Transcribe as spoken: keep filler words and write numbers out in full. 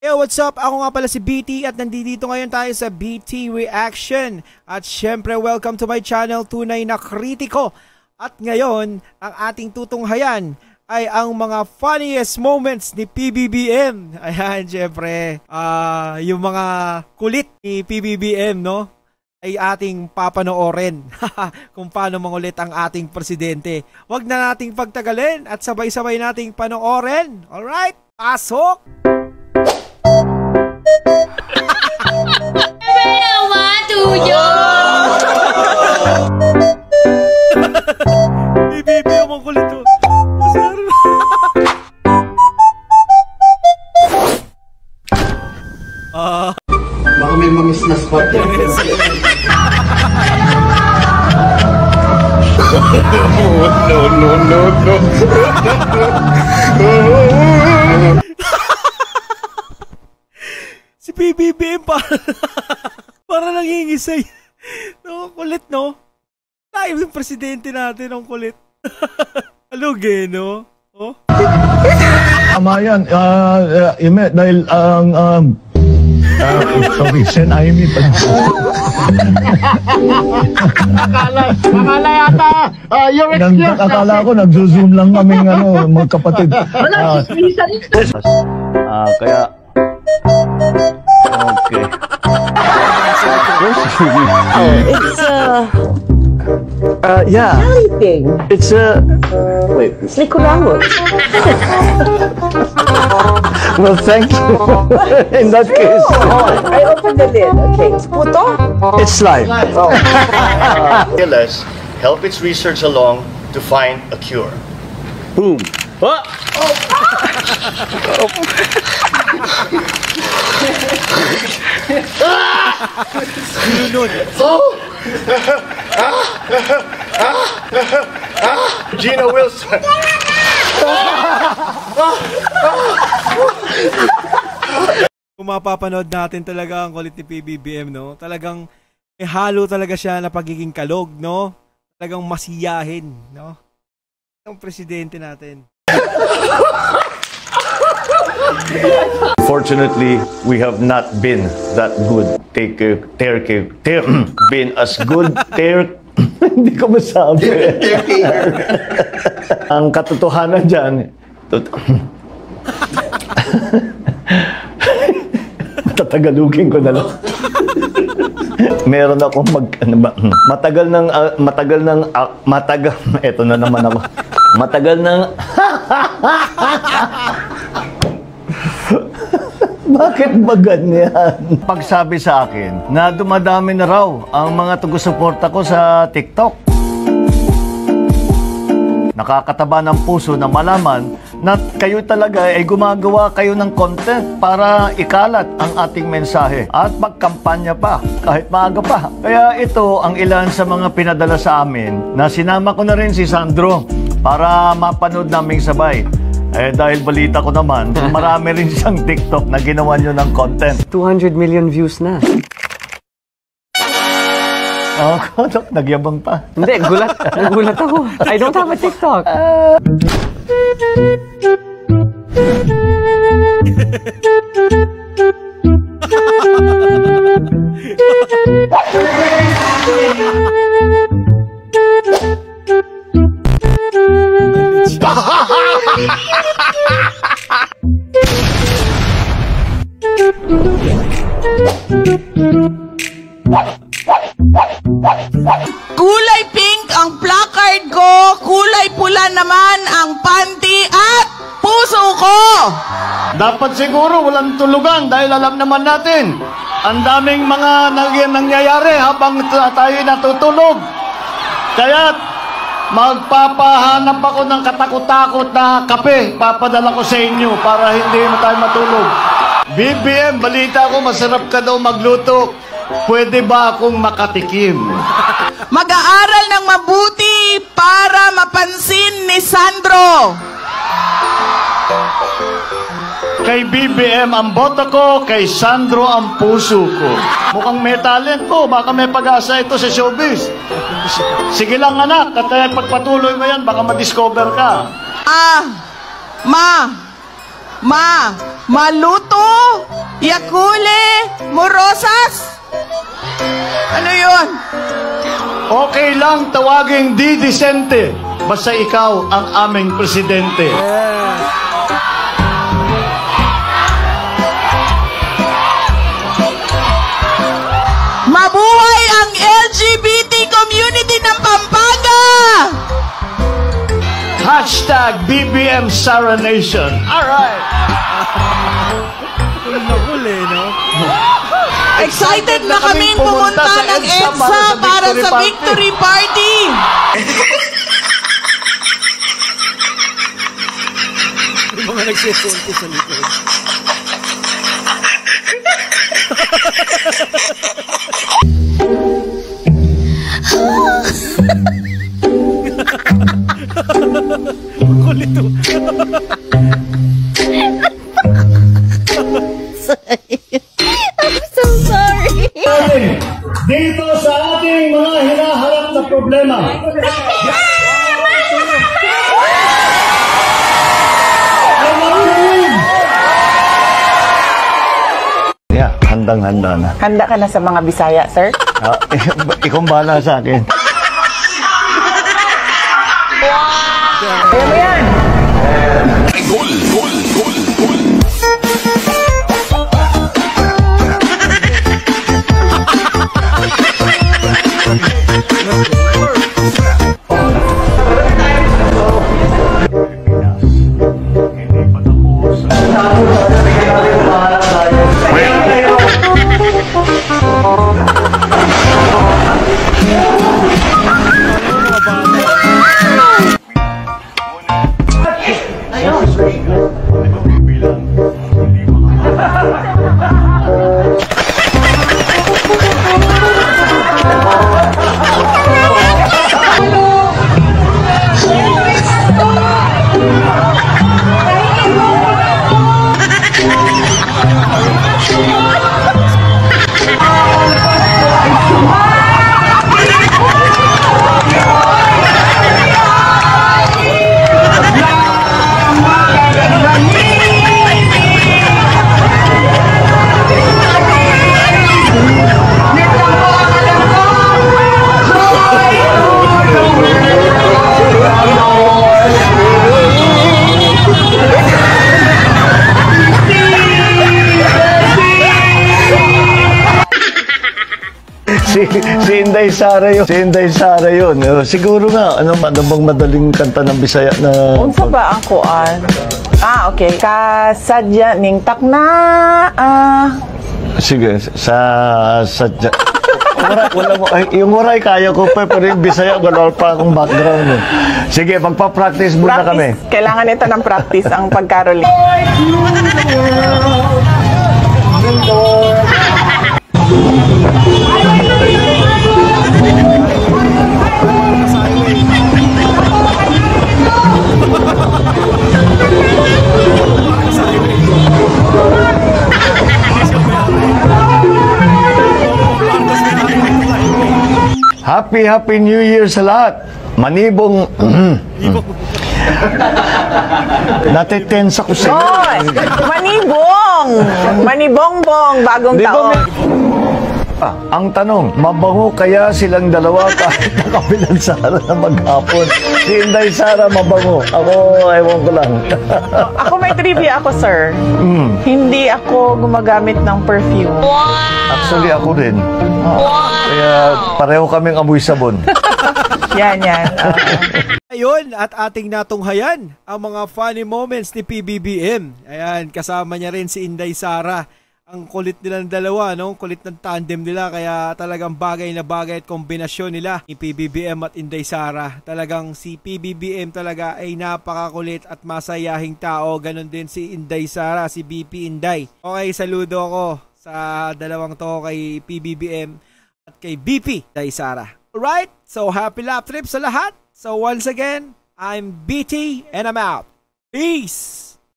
Yo, what's up? Ako nga pala si B T at nandito ngayon tayo sa B T Reaction. At syempre, welcome to my channel, Tunay na Kritiko. At ngayon, ang ating tutunghayan ay ang mga funniest moments ni P B B M. Ayan, syempre, uh, yung mga kulit ni P B B M, no? Ay ating papanoorin kung paano mangulit ang ating presidente. Huwag na nating pagtagalin at sabay-sabay nating panoorin. Alright? Pasok! Pinawa tuyo! Bibibi ang kulit to. Ah, baka may mamiss na spot yan. No, no, no, no. si P B B M para, para nangingisay. No, kulit, no? Tayo yung presidente natin ang kulit. Aluge, no? Oh? Tama yan. Uh, uh, ime, dahil ang... Um, uh, sorry, Sen Aimee pa. Akala, akala yata, uh, you're excused. Akala ko, nagzo-zoom lang kaming ano, magkapatid. Wala, sisisa ito. Ah, kaya... Okay. It's uh, Uh, yeah. jelly thing. It's a... Wait. It's liquoramo. Well, thank you. In that case. I opened the lid. Okay. It's puto? It's live. Oh. Illness help its research along to find a cure. Boom. Oh! Oh! Gina Wilson. Kung mapapanood natin talaga ang kulit ni P B B M, no? Talagang eh, halo talaga siya na pagiging kalog, no? Talagang masiyahin, no? Ang presidente natin. Fortunately, we have not been that good. Take care, take care, take, been as good. Take, hindi ko masabi. Ang katotohanan dyan, tatagalugin ko na lang. Meron akong mag, ano ba, matagal ng, uh, matagal ng, uh, matagal, eto na naman ako. Matagal ng, bakit ba ganyan? Pagsabi sa akin na dumadami na raw ang mga tugusuporta ko sa TikTok. Nakakataba ng puso na malaman na kayo talaga ay gumagawa kayo ng content para ikalat ang ating mensahe at magkampanya pa kahit maaga pa. Kaya ito ang ilan sa mga pinadala sa amin na sinama ko na rin si Sandro para mapanood naming sabay. Eh dahil balita ko naman, marami rin siyang TikTok na ginawa nyo ng content. two hundred million views na. Oh, kodok, nagyabang pa. Hindi, gulat. Nagulat ako. I don't have a TikTok. Kulay pink ang placard ko, kulay pula naman ang panty at puso ko. Dapat siguro walang tulugan dahil alam naman natin ang daming mga nangyayari habang tayo natutulog. Kaya magpapahanap ako ng katakot-takot na kape, papadala ko sa inyo para hindi na tayo matulog. B B M, balita ko masarap ka daw magluto. Pwede ba akong makatikim? Mag-aaral ng mabuti para mapansin ni Sandro. Kay B B M ang boto ko, kay Sandro ang puso ko. Mukhang may talent ko, baka may pag-asa ito sa showbiz. Sige lang anak, at eh, pagpatuloy mo yan, baka ma-discover ka. Ah, ma, ma, maluto Yakule Morosas? Ano yun? Okay lang tawaging Di Decente. Basta ikaw ang aming presidente. Mabuhay ang L G B T community ng Pampanga! Hashtag B B M Sara Nation. Alright. Nakuli, no? Excited na kaming pumunta ng EDSA para sa victory party! Yung mga nagsiselfie sa likod. Kulit to. I'm so sorry. Dito sa ating mga hinaharap na problema. Yeah, handang-handa na. Handa ka na sa mga Bisaya, sir? Ah, ikaw bahala sa akin. Kaya mo yan! si, si Inday Sara yun. Si Inday Sara yun. Uh, siguro nga, ano, ano bang madaling kanta ng Bisaya na... Unsa ba ang kuan? Ah, okay. Kasadya ning takna. Ah. Sige, sa... sadya... Wala, wala mo, ay, yung waray kaya ko pa, pero yung Bisaya, wala pa akong background. Eh. Sige, magpa-practice muna Practice. kami. Kailangan ito ng practice, ang pagkaroling. Happy, Happy New Year sa lahat. Manibong... Natitense ako sa... Oy! Manibong! Manibongbong! Bagong taon. Ah, ang tanong, mabango kaya silang dalawa kahit nakabilang Sara na maghapon? Si Inday Sara mabango. Ako, ewan ko lang. Ako may trivia ako, sir. Mm. Hindi ako gumagamit ng perfume. Actually, ako rin. Ah, kaya pareho kaming amoy sabon. Yan, yan. Uh, Ayun, at ating natunghayan ang mga funny moments ni P B B M. Ayan, kasama niya rin si Inday Sara. Ang kulit nilang dalawa, no? Kulit ng tandem nila, kaya talagang bagay na bagay at kombinasyon nila ni P B B M at Inday Sara. Talagang si P B B M talaga ay napakakulit at masayahing tao. Ganon din si Inday Sara, si B P Inday. Okay, saludo ako sa dalawang to, kay P B B M at kay B P Inday Sara. Alright, so happy lap trip sa lahat. So once again, I'm B T and I'm out. Peace!